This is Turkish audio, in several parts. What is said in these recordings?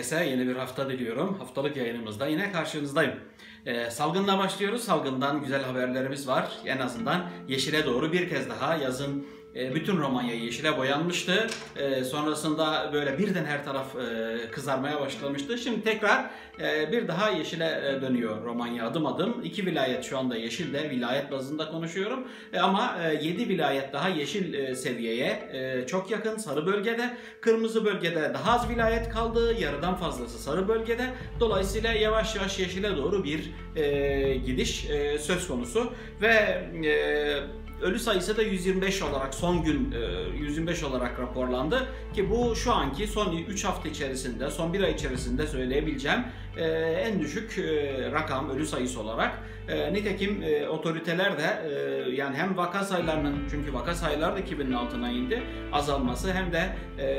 herkese yeni bir hafta diliyorum. Haftalık yayınımızda yine karşınızdayım. Salgınla başlıyoruz. Salgından güzel haberlerimiz var. En azından yeşile doğru bir kez daha yazın bütün Romanya yeşile boyanmıştı. Sonrasında böyle birden her taraf kızarmaya başlamıştı. Şimdi tekrar bir daha yeşile dönüyor Romanya adım adım. 2 vilayet şu anda yeşilde, vilayet bazında konuşuyorum. Ama 7 vilayet daha yeşil seviyeye çok yakın, sarı bölgede. Kırmızı bölgede daha az vilayet kaldı, yarıdan fazlası sarı bölgede. Dolayısıyla yavaş yavaş yeşile doğru bir gidiş söz konusu. Ve ölü sayısı da 125 olarak son gün 125 olarak raporlandı ki bu şu anki son 3 hafta içerisinde, son 1 ay içerisinde söyleyebileceğim en düşük rakam ölü sayısı olarak. Nitekim otoriteler de yani hem vaka sayılarının, çünkü vaka sayıları da 2000'in altına indi, azalması hem de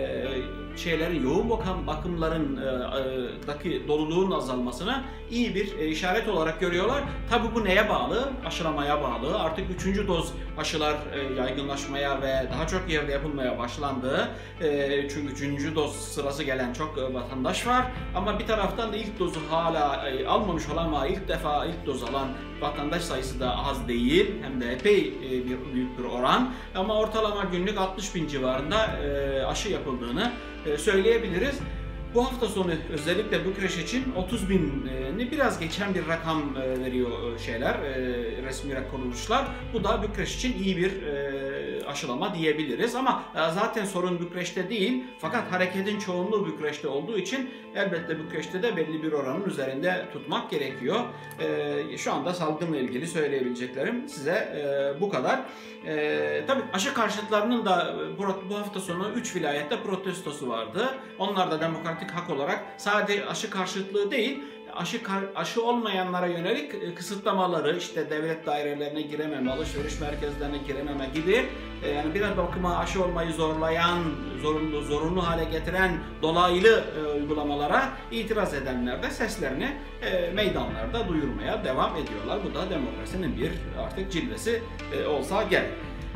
yoğun bakımlarındaki doluluğun azalmasına iyi bir işaret olarak görüyorlar. Tabii bu neye bağlı? Aşılamaya bağlı. Artık 3. doz aşılar yaygınlaşmaya ve daha çok yerde yapılmaya başlandı. Çünkü 3. doz sırası gelen çok vatandaş var. Ama bir taraftan da ilk dozu hala almamış olan ama ilk defa ilk doz alan vatandaş sayısı da az değil. Hem de epey büyük bir oran. Ama ortalama günlük 60.000 civarında aşı yapıldığını söyleyebiliriz. Bu hafta sonu özellikle Bükreş için 30.000'i biraz geçen bir rakam veriyor resmi kuruluşlar. Bu da Bükreş için iyi bir aşılama diyebiliriz ama zaten sorun Bükreş'te değil, fakat hareketin çoğunluğu Bükreş'te olduğu için elbette Bükreş'te de belli bir oranın üzerinde tutmak gerekiyor. Şu anda salgınla ilgili söyleyebileceklerim size bu kadar. Tabii aşı karşıtlarının da bu hafta sonu 3 vilayette protestosu vardı. Onlar da demokratik hak olarak sadece aşı karşıtlığı değil, aşı olmayanlara yönelik kısıtlamaları, işte devlet dairelerine girememe, alışveriş merkezlerine girememe gibi yani biraz bakıma aşı olmayı zorlayan, zorunlu hale getiren dolaylı uygulamalara itiraz edenler de seslerini meydanlarda duyurmaya devam ediyorlar. Bu da demokrasinin bir artık cilvesi olsa gerek.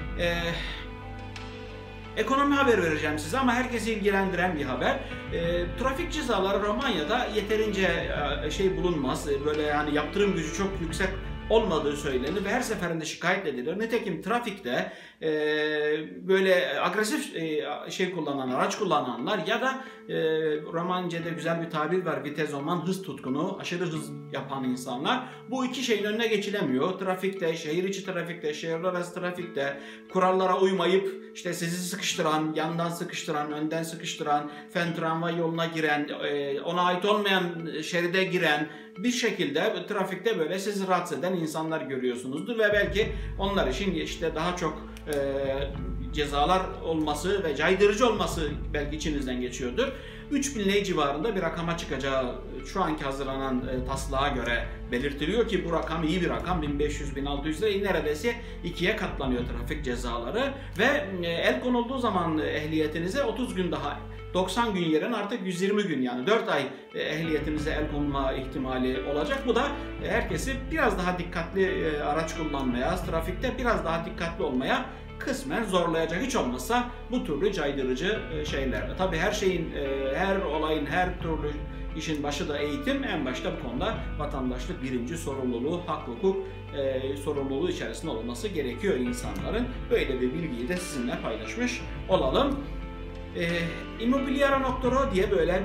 Ekonomi haber vereceğim size ama herkesi ilgilendiren bir haber. Trafik cezaları Romanya'da yeterince bulunmaz. Böyle yani yaptırım gücü çok yüksek olmadığı söylenir ve her seferinde şikayet edilir. Nitekim trafikte böyle agresif araç kullananlar ya da Romanca'da güzel bir tabir var, vitezoman, hız tutkunu, aşırı hız yapan insanlar. Bu iki şeyin önüne geçilemiyor. Trafikte, şehir içi trafikte, şehirler arası trafikte kurallara uymayıp işte sizi sıkıştıran, yandan sıkıştıran, önden sıkıştıran, fen tramvay yoluna giren, ona ait olmayan şeride giren, bir şekilde trafikte böyle sizi rahatsız eden insanlar görüyorsunuzdur ve belki onlar için işte daha çok cezalar olması ve caydırıcı olması belki içinizden geçiyordur. 3.000 lei civarında bir rakama çıkacağı şu anki hazırlanan taslağa göre belirtiliyor ki bu rakam iyi bir rakam. 1500-1600 lira, neredeyse 2'ye katlanıyor trafik cezaları ve el konulduğu zaman ehliyetinize 30 gün daha, 90 gün yerine artık 120 gün, yani 4 ay ehliyetinize el konulma ihtimali olacak. Bu da herkesi biraz daha dikkatli araç kullanmaya, trafikte biraz daha dikkatli olmaya kısmen zorlayacak, hiç olmazsa bu türlü caydırıcı şeylerle. Tabii her şeyin, her olayın, her türlü işin başı da eğitim. En başta bu konuda vatandaşlık birinci sorumluluğu, hak hukuk sorumluluğu içerisinde olması gerekiyor insanların. Böyle bir bilgiyi de sizinle paylaşmış olalım. Immobiliare.ro diye böyle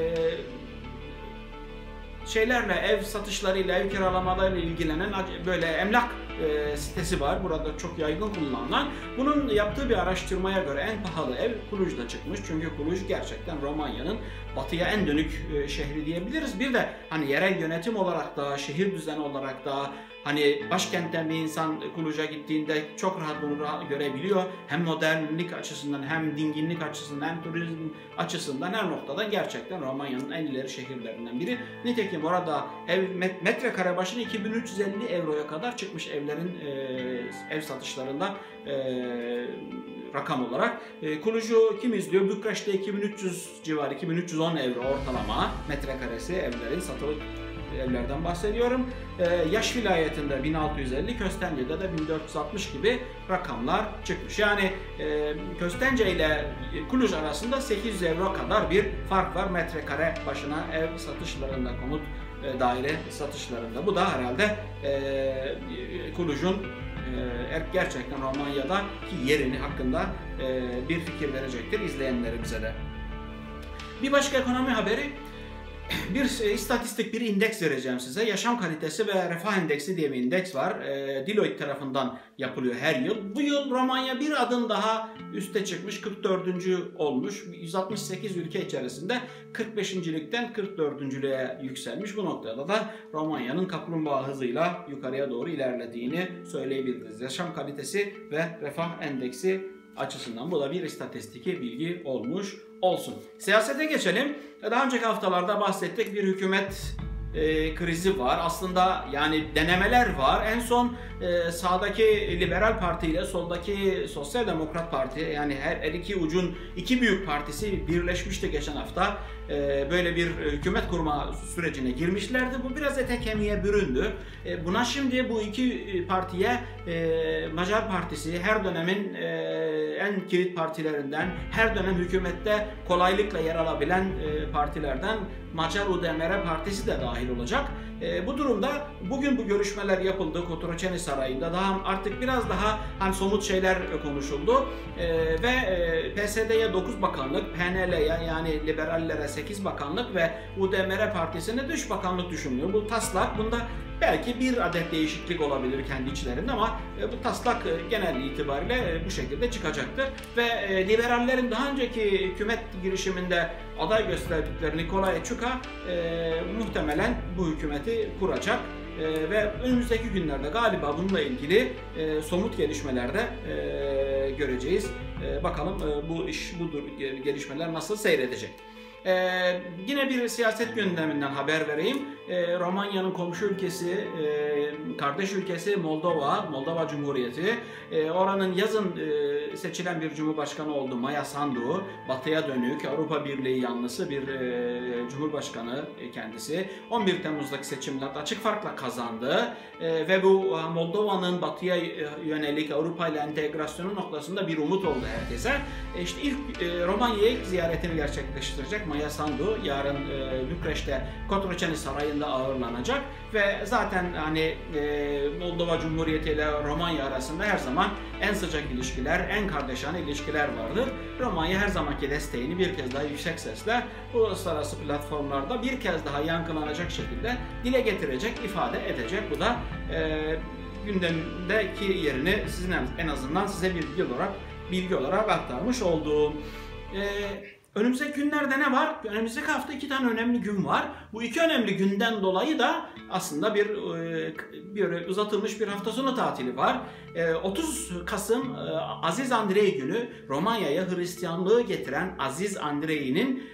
ev satışlarıyla, ev kiralamalarıyla ilgilenen böyle emlak sitesi var. Burada çok yaygın kullanılan. Bunun yaptığı bir araştırmaya göre en pahalı ev Cluj'da çıkmış. Çünkü Cluj gerçekten Romanya'nın batıya en dönük şehri diyebiliriz. Bir de hani yerel yönetim olarak da, şehir düzeni olarak da, hani başkentten bir insan Cluj'a gittiğinde çok rahat bunu görebiliyor. Hem modernlik açısından, hem dinginlik açısından, hem turizm açısından her noktadan gerçekten Romanya'nın en ileri şehirlerinden biri. Nitekim orada metrekare başına 2350 euroya kadar çıkmış ev satışlarında rakam olarak. Cluj'u kim izliyor? Bükreş'te 2300 civarı, 2310 euro ortalama metrekaresi evlerin satılık evlerden bahsediyorum. Yaş vilayetinde 1650, Köstence'de de 1460 gibi rakamlar çıkmış. Yani Köstence ile Cluj arasında 800 euro kadar bir fark var metrekare başına ev satışlarında, konut daire satışlarında. Bu da herhalde Cluj'un gerçekten Romanya'daki yerini hakkında bir fikir verecektir izleyenlerimize de. Bir başka ekonomi haberi, bir istatistik, bir indeks vereceğim size. Yaşam kalitesi ve refah endeksi diye bir indeks var. Deloitte tarafından yapılıyor her yıl. Bu yıl Romanya bir adım daha üste çıkmış, 44. olmuş. 168 ülke içerisinde 45.likten 44.lüğe yükselmiş. Bu noktada da Romanya'nın kaplumbağa hızıyla yukarıya doğru ilerlediğini söyleyebiliriz. Yaşam kalitesi ve refah endeksi açısından bu da bir istatistik bilgi olmuş olsun. Siyasete geçelim. Daha önceki haftalarda bahsettik, bir hükümet krizi var. Aslında yani denemeler var. En son sağdaki Liberal Parti ile soldaki Sosyal Demokrat Parti, yani her iki ucun iki büyük partisi birleşmişti geçen hafta. Böyle bir hükümet kurma sürecine girmişlerdi. Bu biraz ete kemiğe büründü. Buna şimdi bu iki partiye Macar Partisi, her dönemin en kilit partilerinden, her dönem hükümette kolaylıkla yer alabilen partilerden Macar UDMR Partisi de dahil olacak. Bu durumda bugün bu görüşmeler yapıldı Cotroceni Sarayı'nda. Daha artık biraz daha hani somut şeyler konuşuldu ve PSD'ye 9 bakanlık, PNL'ye yani liberallere 8 bakanlık ve UDMR Partisi'ne 3 bakanlık düşünülüyor. Bu taslak, bunda belki bir adet değişiklik olabilir kendi içlerinde ama bu taslak genel itibariyle bu şekilde çıkacaktır. Ve liberallerin daha önceki hükümet girişiminde aday gösterdikleri Nicolae Ciucă muhtemelen bu hükümeti kuracak. Ve önümüzdeki günlerde galiba bununla ilgili somut gelişmelerde göreceğiz. Bakalım bu gelişmeler nasıl seyredecek. Yine bir siyaset gündeminden haber vereyim. Romanya'nın komşu ülkesi, kardeş ülkesi Moldova Cumhuriyeti. Oranın yazın seçilen bir cumhurbaşkanı oldu, Maya Sandu. Batıya dönük, Avrupa Birliği yanlısı bir cumhurbaşkanı kendisi. 11 Temmuz'daki seçimlerde açık farkla kazandı. Ve bu Moldova'nın batıya yönelik Avrupa ile entegrasyonu noktasında bir umut oldu herkese. İşte ilk Romanya'ya ilk ziyaretini gerçekleştirecek Maya Sandu. Yarın Bükreş'te Cotroceni Sarayı'nda ağırlanacak ve zaten hani Moldova Cumhuriyeti ile Romanya arasında her zaman en sıcak ilişkiler, en kardeşane ilişkiler vardır. Romanya her zamanki desteğini bir kez daha yüksek sesle uluslararası platformlarda bir kez daha yankılanacak şekilde dile getirecek, ifade edecek. Bu da gündemdeki yerini sizin en azından size bilgi olarak aktarmış olduğum. Önümüzdeki günlerde ne var? Önümüzdeki hafta 2 tane önemli gün var. Bu 2 önemli günden dolayı da aslında bir uzatılmış bir hafta sonu tatili var. 30 Kasım Aziz Andrei günü, Romanya'ya Hristiyanlığı getiren Aziz Andrei'nin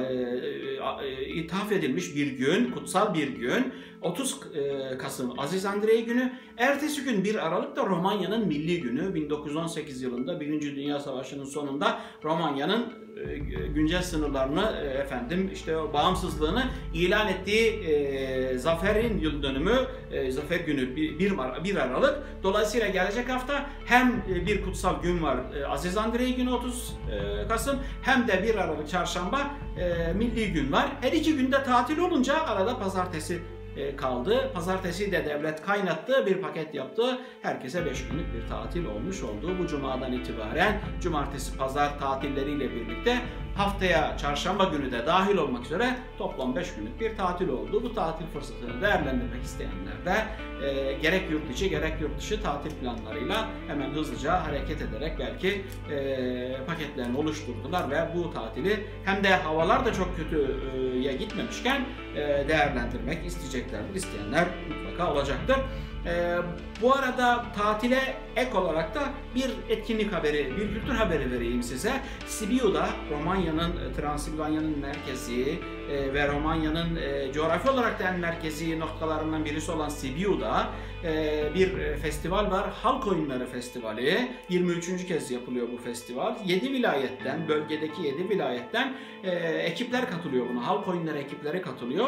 ithaf edilmiş bir gün, kutsal bir gün. 30 Kasım Aziz Andrei günü. Ertesi gün 1 Aralık'ta Romanya'nın milli günü. 1918 yılında 1. Dünya Savaşı'nın sonunda Romanya'nın güncel sınırlarını işte bağımsızlığını ilan ettiği zaferin yıl dönümü, zafer günü 1 Aralık. Dolayısıyla gelecek hafta hem bir kutsal gün var, Aziz Andrei günü 30 Kasım, hem de 1 Aralık çarşamba milli gün var. Her iki günde tatil olunca arada pazartesi kaldı. Pazartesi de devlet kaynattı, bir paket yaptı. Herkese 5 günlük bir tatil olmuş oldu. Bu cumadan itibaren cumartesi pazar tatilleriyle birlikte haftaya çarşamba günü de dahil olmak üzere toplam 5 günlük bir tatil oldu. Bu tatil fırsatını değerlendirmek isteyenler de gerek yurt içi gerek yurt dışı tatil planlarıyla hemen hızlıca hareket ederek belki paketlerini oluşturdular ve bu tatili hem de havalar da çok kötüye gitmemişken değerlendirmek isteyeceklerdir. İsteyenler mutlaka olacaktır. Bu arada tatile ek olarak da bir etkinlik haberi, bir kültür haberi vereyim size. Sibiu'da, Romanya'nın, Transilvanya'nın merkezi, ve Romanya'nın coğrafi olarak da en merkezi noktalarından birisi olan Sibiu'da bir festival var. Halk Oyunları Festivali. 23. kez yapılıyor bu festival. 7 vilayetten, bölgedeki 7 vilayetten ekipler katılıyor buna. Halk oyunları ekipleri katılıyor.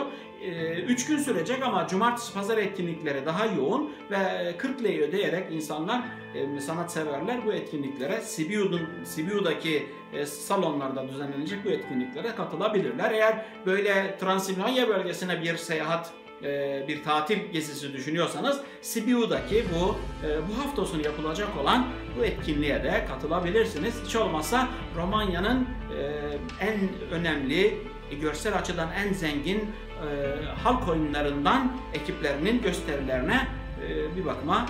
3 gün sürecek ama cumartesi pazar etkinlikleri daha yoğun ve 40 lirayı ödeyerek insanlar, sanatseverler bu etkinliklere Sibiu'daki salonlarda düzenlenecek bu etkinliklere katılabilirler. Eğer böyle Transilvanya bölgesine bir seyahat, bir tatil gezisi düşünüyorsanız Sibiu'daki bu hafta sonu yapılacak olan bu etkinliğe de katılabilirsiniz. Hiç olmazsa Romanya'nın en önemli, görsel açıdan en zengin halk oyunlarından ekiplerinin gösterilerine bir bakıma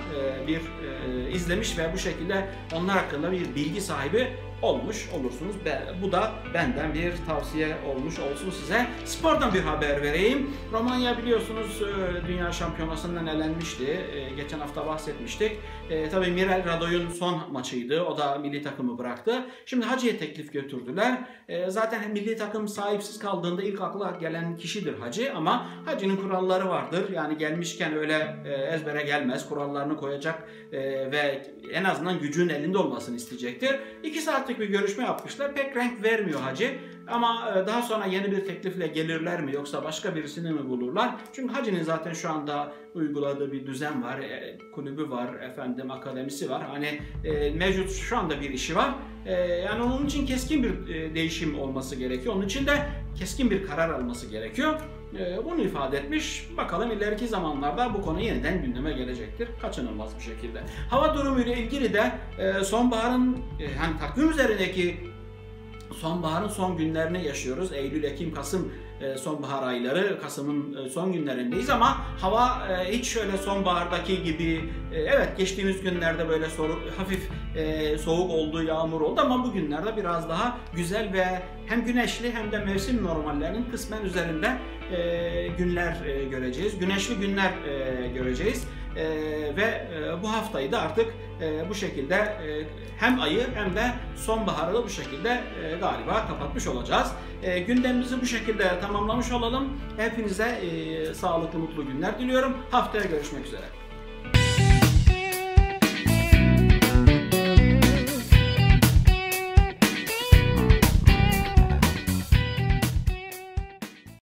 izlemiş ve bu şekilde onlar hakkında bir bilgi sahibi olmuş olursunuz. Bu da benden bir tavsiye olmuş olsun size. Spordan bir haber vereyim. Romanya biliyorsunuz Dünya Şampiyonası'ndan elenmişti. Geçen hafta bahsetmiştik. Tabii Mirel Radoy'un son maçıydı. O da milli takımı bıraktı. Şimdi Hacı'ya teklif götürdüler. Zaten milli takım sahipsiz kaldığında ilk akla gelen kişidir Hacı, ama Hacı'nın kuralları vardır. Yani gelmişken öyle ezbere gelmez. Kurallarını koyacak ve en azından gücün elinde olmasını isteyecektir. 2 saatlik bir görüşme yapmışlar. Pek renk vermiyor Hacı. Ama daha sonra yeni bir teklifle gelirler mi yoksa başka birisini mi bulurlar? Çünkü Hacı'nın zaten şu anda uyguladığı bir düzen var. Kulübü var, akademisi var. Hani mevcut şu anda bir işi var. Yani onun için keskin bir değişim olması gerekiyor. Onun için de keskin bir karar alması gerekiyor. Bunu ifade etmiş. Bakalım ileriki zamanlarda bu konu yeniden gündeme gelecektir. Kaçınılmaz bir şekilde. Hava durumu ile ilgili de sonbaharın hani takvim üzerindeki sonbaharın son günlerini yaşıyoruz. Eylül, Ekim, Kasım sonbahar ayları, Kasım'ın son günlerindeyiz ama hava hiç şöyle sonbahardaki gibi, evet geçtiğimiz günlerde böyle hafif soğuk oldu, yağmur oldu ama bugünlerde biraz daha güzel ve hem güneşli hem de mevsim normallerinin kısmen üzerinde günler göreceğiz. Güneşli günler göreceğiz. Ve bu haftayı da artık bu şekilde hem ayı hem de sonbaharı da bu şekilde galiba kapatmış olacağız. Gündemimizi bu şekilde tamamlamış olalım. Hepinize sağlıklı, mutlu günler diliyorum. Haftaya görüşmek üzere.